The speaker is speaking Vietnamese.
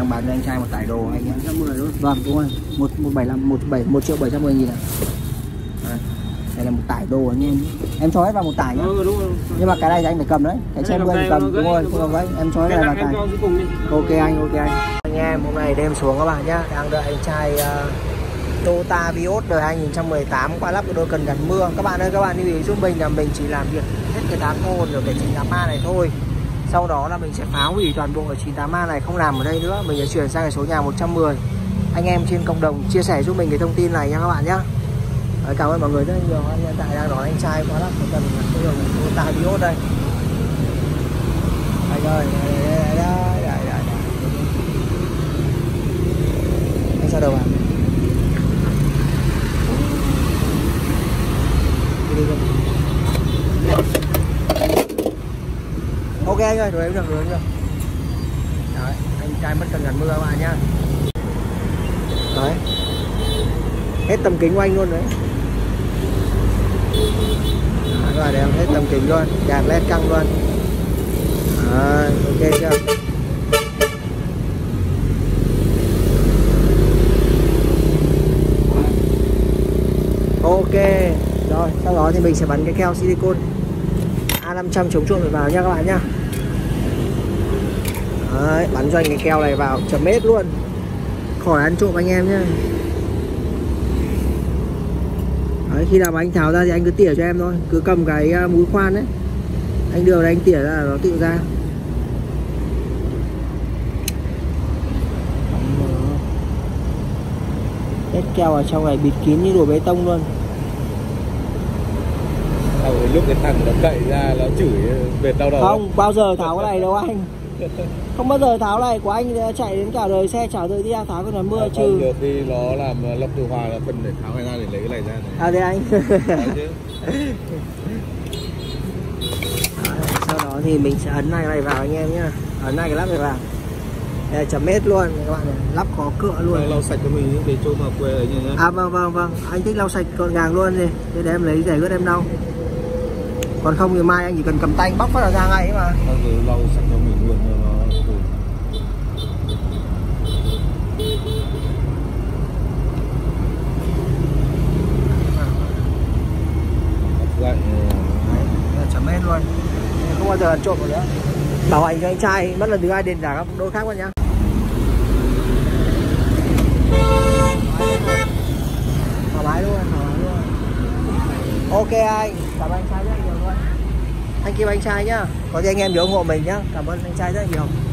đang bán cho anh trai một tải đồ anh nhé. 110 luôn. Vâng đúng rồi, 1.700.000 ạ. Đây là một tải đồ anh em cho hết vào một tải nhá. Đúng rồi. Nhưng mà cái này thì anh phải cầm đấy, cái trên anh cầm. Đúng rồi, không đấy, em cho hết vào tải. Ok anh. Anh em hôm nay đêm xuống các bạn nhá, đang đợi anh trai Toyota Vios đời 2018 qua lắp cái đôi cần gắn mưa. Các bạn ơi, các bạn lưu ý giúp mình là mình chỉ làm việc hết cái tán hồn ở cái 98A này thôi. Sau đó là mình sẽ phá hủy toàn bộ ở 98A này, không làm ở đây nữa, mình sẽ chuyển sang cái số nhà 110. Anh em trên cộng đồng chia sẻ giúp mình cái thông tin này nha các bạn nhá. Cảm ơn mọi người rất nhiều. Anh hiện tại đang đón anh trai qua lắp cái cần Toyota Vios đây. Anh ơi, đây. Anh sao đầu à? Ok anh ơi, rồi em được. Đấy, anh trai mất cần gắn mưa các bạn nhá. Đấy, hết tầm kính của anh luôn đấy. Các bạn em hết tầm kính luôn, đèn led căng luôn. Đấy, ok chưa? Ok, rồi sau đó thì mình sẽ bắn cái keo silicone A500 chống trộm vào nha các bạn nhá. Đấy, bắn cho anh cái keo này vào chấm hết luôn, khỏi ăn trộm anh em nhá. Đấy, khi nào mà anh tháo ra thì anh cứ tỉa cho em thôi, cứ cầm cái mũi khoan đấy, anh đưa đây anh tỉa ra là nó tự ra. Hết keo ở trong này bịt kín như đổ bê tông luôn. Lúc cái thằng nó cậy ra nó chửi về đau đầu. Không bao giờ tháo cái này đâu anh. Không bao giờ tháo này của anh chạy đến cả đời xe chả đợi đi ra tháo cái nón mưa trừ. Được thì nó làm lọc điều hòa là phần để tháo cái ra để lấy cái này ra này. À thế anh. Sau đó thì mình sẽ ấn này vào anh em nhá. Ấn này cái lắp này vào. Đây là chấm hết luôn các bạn này, lắp có cựa luôn. Lau sạch cho mình để trôn vào quê ấy nhá. À vâng, anh thích lau sạch gọn gàng luôn đi. Thế để em lấy rẻ ướt em lau. Còn không thì mai anh chỉ cần cầm tay bóc phát là ra ngay ấy mà. Bao giờ lau sạch cho mình luôn cho nó vậy. Đấy, chấm hết luôn. Không bao giờ ăn trộm nữa. Bảo hành cho anh trai, mất lần thứ hai đền trả các đôi khác luôn nhá. Thoải mái luôn. Ok anh, cảm ơn anh trai rất nhiều luôn. Thank you anh trai nhá. Có gì anh em nhớ ủng hộ mình nhá. Cảm ơn anh trai rất nhiều.